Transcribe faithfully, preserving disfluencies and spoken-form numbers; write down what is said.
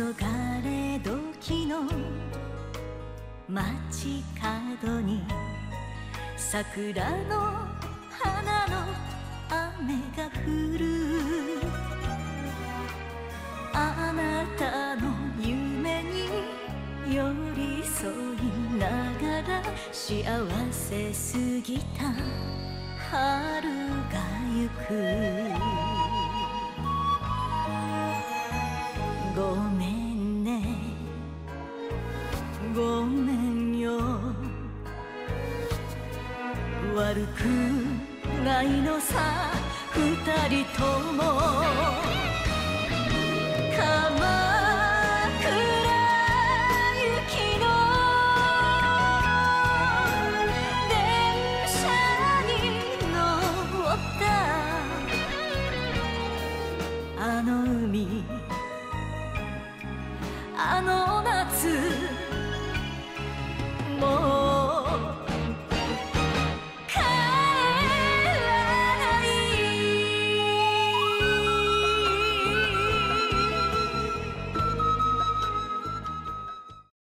れ時の街角に桜の花の雨が降る。あなたの夢に寄り添いながら幸せすぎた春がゆく。ごめんねごめんよ、悪くないのさ二人とも。鎌倉